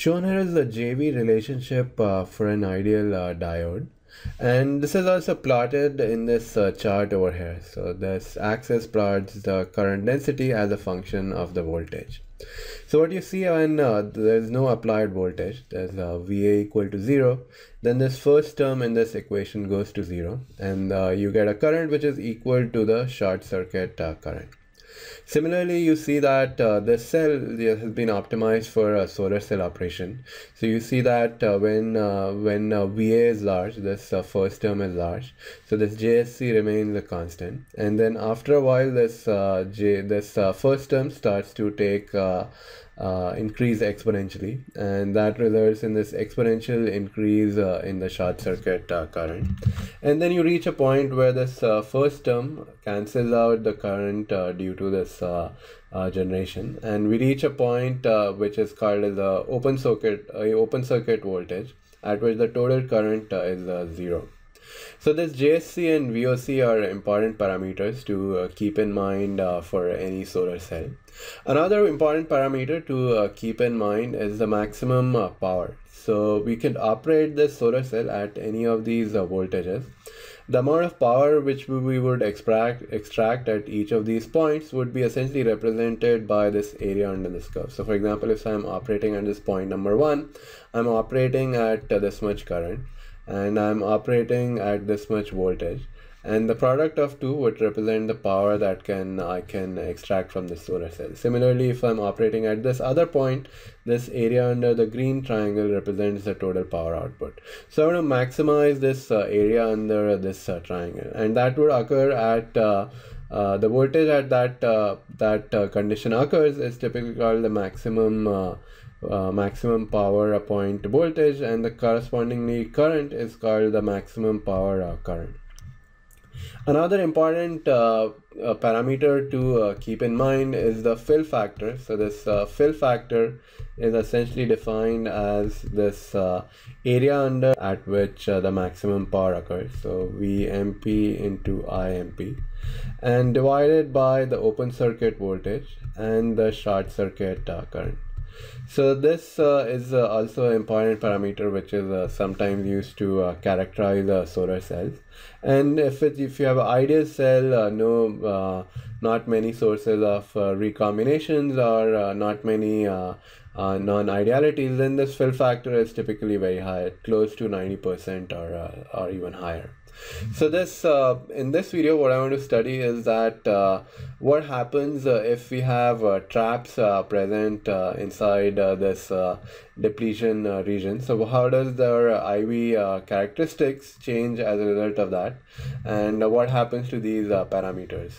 Shown here is the JV relationship for an ideal diode, and this is also plotted in this chart over here. So this axis plots the current density as a function of the voltage. So what you see when there is no applied voltage, there's VA equal to 0, then this first term in this equation goes to 0, and you get a current which is equal to the short circuit current. Similarly, you see that this cell has been optimized for a solar cell operation. So you see that when VA is large, this first term is large. So this JSC remains a constant, and then after a while, this first term starts to take increase exponentially, and that results in this exponential increase in the short circuit current. And then you reach a point where this first term cancels out the current due to this generation, and we reach a point which is called as a open circuit voltage, at which the total current is 0. So this JSC and VOC are important parameters to keep in mind for any solar cell. Another important parameter to keep in mind is the maximum power. So we can operate this solar cell at any of these voltages. The amount of power which we would extract at each of these points would be essentially represented by this area under this curve. So for example, if I'm operating at this point number 1, I'm operating at this much current, and I'm operating at this much voltage, and the product of two would represent the power that I can extract from the solar cell. Similarly, if I'm operating at this other point, this area under the green triangle represents the total power output. So I want to maximize this area under this triangle, and that would occur at the voltage at that condition occurs is typically called the maximum power point voltage, and the correspondingly current is called the maximum power current. Another important parameter to keep in mind is the fill factor. So this fill factor is essentially defined as this area under at which the maximum power occurs, so VMP into IMP, and divided by the open circuit voltage and the short circuit current. So this is also an important parameter which is sometimes used to characterize solar cells. And if you have an ideal cell, not many sources of recombinations or not many non-idealities, then this fill factor is typically very high, close to 90% or even higher. So this in this video, what I want to study is that what happens if we have traps present inside this depletion region. So how does their IV characteristics change as a result of that, and what happens to these parameters?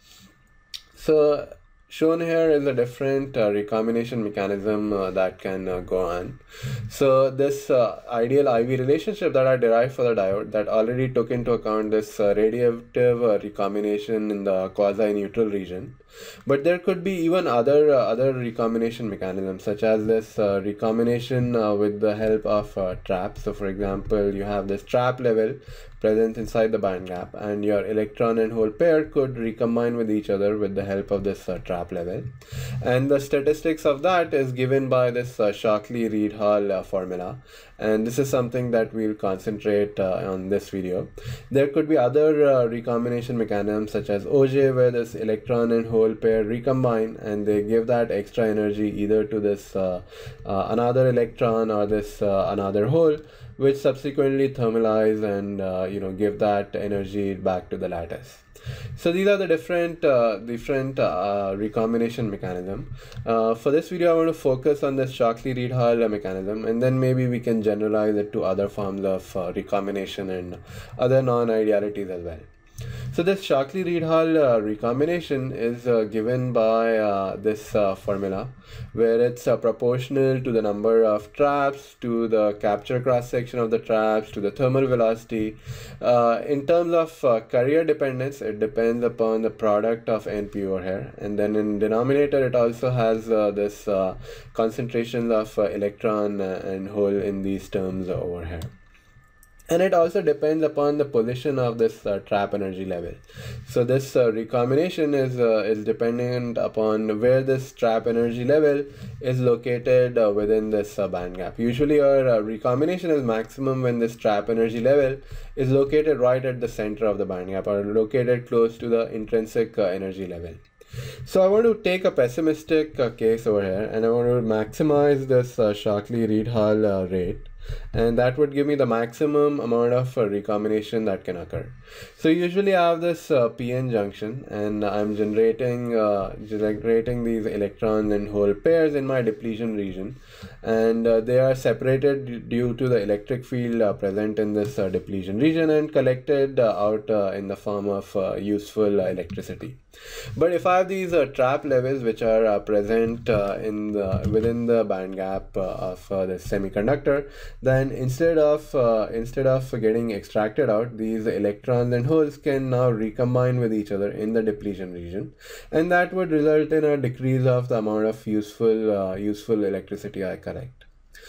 So shown here is a different recombination mechanism that can go on. So this ideal IV relationship that I derived for the diode that already took into account this radiative recombination in the quasi-neutral region. But there could be even other recombination mechanisms, such as this recombination with the help of traps. So for example, you have this trap level present inside the band gap, and your electron and hole pair could recombine with each other with the help of this trap level. And the statistics of that is given by this Shockley-Reed-Hall formula, and this is something that we'll concentrate on this video. There could be other recombination mechanisms such as OJ, where this electron and hole pair recombine and they give that extra energy either to this another electron or this another hole, which subsequently thermalize and give that energy back to the lattice. So these are the different recombination mechanism. For this video, I want to focus on this Shockley-Reed-Hall mechanism, and then maybe we can generalize it to other forms of recombination and other non-idealities as well. So this Shockley-Reed-Hall recombination is given by this formula, where it's proportional to the number of traps, to the capture cross-section of the traps, to the thermal velocity. In terms of carrier dependence, it depends upon the product of NP over here, and then in denominator it also has this concentration of electron and hole in these terms over here. And it also depends upon the position of this trap energy level. So this recombination is dependent upon where this trap energy level is located within this band gap. Usually our recombination is maximum when this trap energy level is located right at the center of the band gap, or located close to the intrinsic energy level. So I want to take a pessimistic case over here, and I want to maximize this Shockley-Reed-Hall rate, and that would give me the maximum amount of recombination that can occur. So usually I have this PN junction, and I'm generating these electron and hole pairs in my depletion region, and they are separated due to the electric field present in this depletion region, and collected out in the form of useful electricity. But if I have these trap levels which are present within the band gap of the semiconductor, then instead of getting extracted out, these electrons and holes can now recombine with each other in the depletion region, and that would result in a decrease of the amount of useful electricity I collect.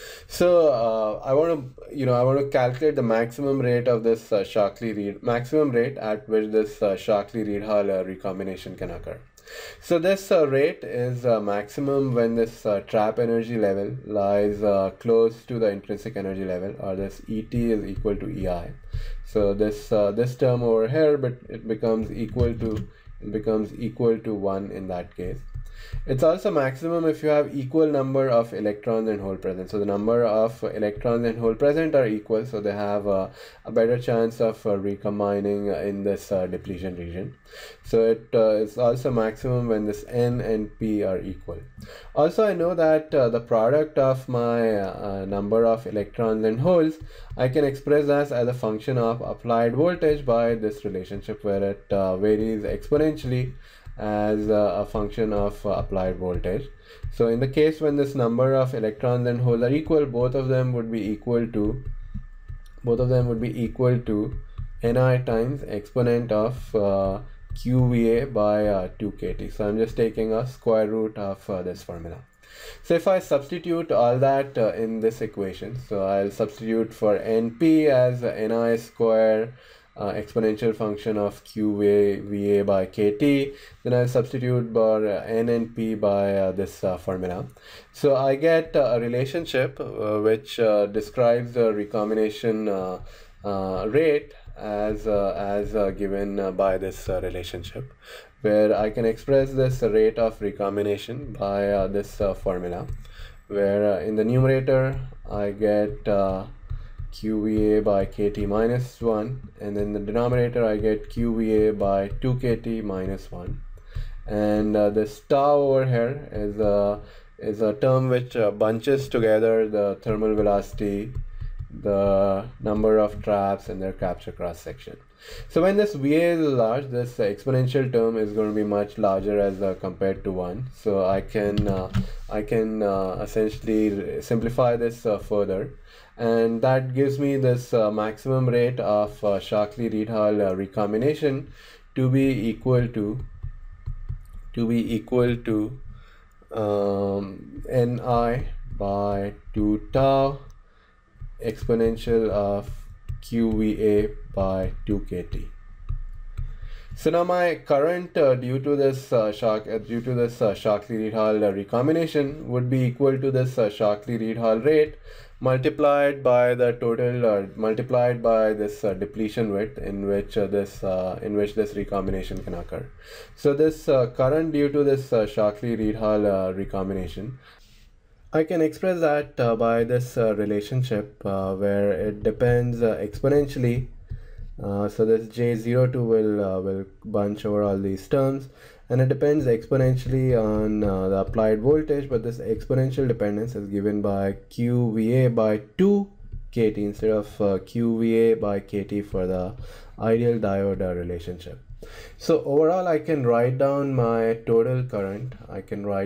So I want to calculate the maximum rate of this maximum rate at which this Shockley-Reed-Hall recombination can occur. So this rate is maximum when this trap energy level lies close to the intrinsic energy level, or this ET is equal to EI. So this term over here, but it becomes equal to 1 in that case. It's also maximum if you have equal number of electrons and hole present. So the number of electrons and hole present are equal, so they have a better chance of recombining in this depletion region. So it is also maximum when this N and P are equal. Also, I know that the product of my number of electrons and holes, I can express as a function of applied voltage by this relationship, where it varies exponentially as a function of applied voltage. So in the case when this number of electrons and holes are equal, both of them would be equal to Ni times exponent of QVA by 2 kT. So I'm just taking a square root of this formula. So if I substitute all that in this equation, so I'll substitute for NP as Ni square exponential function of QVA by KT, then I'll substitute for N and P by this formula. So I get a relationship which describes the recombination rate as given by this relationship, where I can express this rate of recombination by this formula, where in the numerator I get QVA by KT minus 1, and then the denominator I get QVA by 2 KT minus 1, and this tau over here is a term which bunches together the thermal velocity, the number of traps, and their capture cross section. So when this VA is large, this exponential term is going to be much larger as compared to 1. So I can essentially simplify this further, and that gives me this maximum rate of Shockley-Reed-Hall recombination to be equal to Ni by 2 tau exponential of QVA by 2 kT. So now my current due to this Shockley-Reed-Hall recombination would be equal to this Shockley-Reed-Hall rate multiplied by the total multiplied by this depletion width in which this recombination can occur. So this current due to this Shockley-Reed-Hall recombination, I can express that by this relationship where it depends exponentially. So this J02 will bunch over all these terms, and it depends exponentially on the applied voltage, but this exponential dependence is given by QVA by 2 kT instead of QVA by KT for the ideal diode relationship. So overall, I can write down my total current. I'll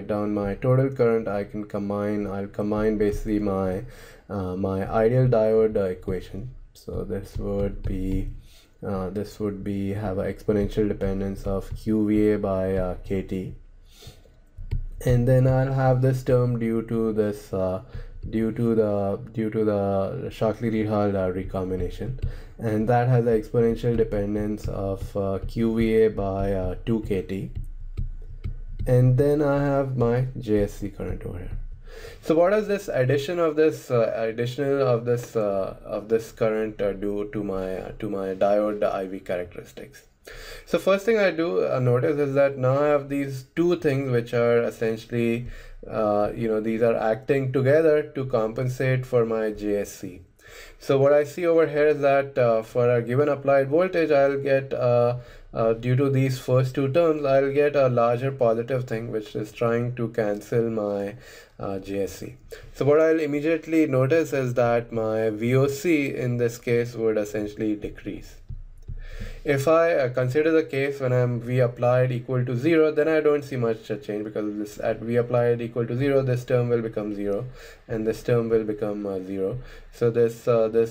combine basically my ideal diode equation. So this would have an exponential dependence of QVA by KT, and then I'll have this term due to this due to the Shockley-Reed-Hall recombination, and that has an exponential dependence of QVA by 2 kT, and then I have my JSC current over here. So what does this addition of this current do to my diode IV characteristics? So first thing I do notice is that now I have these two things which are essentially these are acting together to compensate for my JSC. So what I see over here is that for a given applied voltage, I'll get due to these first two terms, I'll get a larger positive thing which is trying to cancel my JSC. So what I'll immediately notice is that my VOC in this case would essentially decrease. If I consider the case when I'm V applied equal to 0, then I don't see much change, because this at V applied equal to 0, this term will become 0 and this term will become 0. So this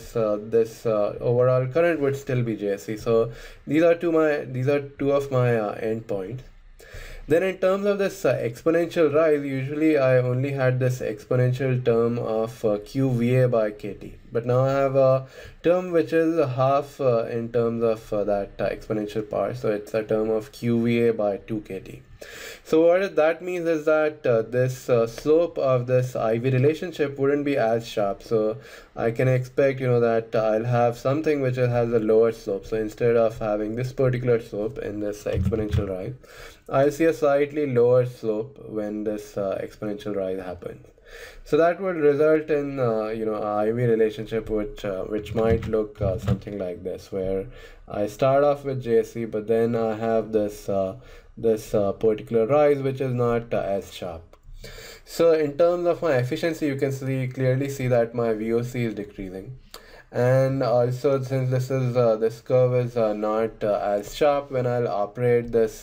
overall current would still be JSC. So these are two of my endpoints. Then in terms of this exponential rise, usually I only had this exponential term of QVA by KT. But now I have a term which is half in terms of that exponential part. So it's a term of QVA by 2 KT. So what that means is that this slope of this IV relationship wouldn't be as sharp. So I can expect, that I'll have something which has a lower slope. So instead of having this particular slope in this exponential rise, I'll see a slightly lower slope when this exponential rise happens. So that would result in a IV relationship which might look something like this, where I start off with JSC, but then I have this particular rise which is not as sharp. So in terms of my efficiency, you can clearly see that my VOC is decreasing. And also, since this curve is not as sharp, when I'll operate this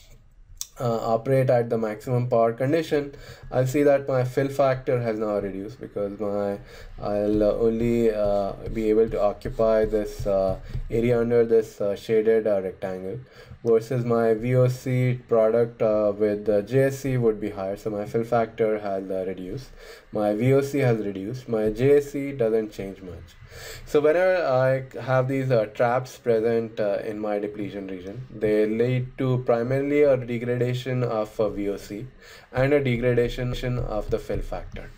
operate at the maximum power condition, I'll see that my fill factor has now reduced, because I'll only be able to occupy this area under this shaded rectangle, versus my VOC product with the JSC would be higher. So my fill factor has reduced, my VOC has reduced, my JSC doesn't change much. So whenever I have these traps present in my depletion region, they lead to primarily a degradation of VOC and a degradation of the fill factor.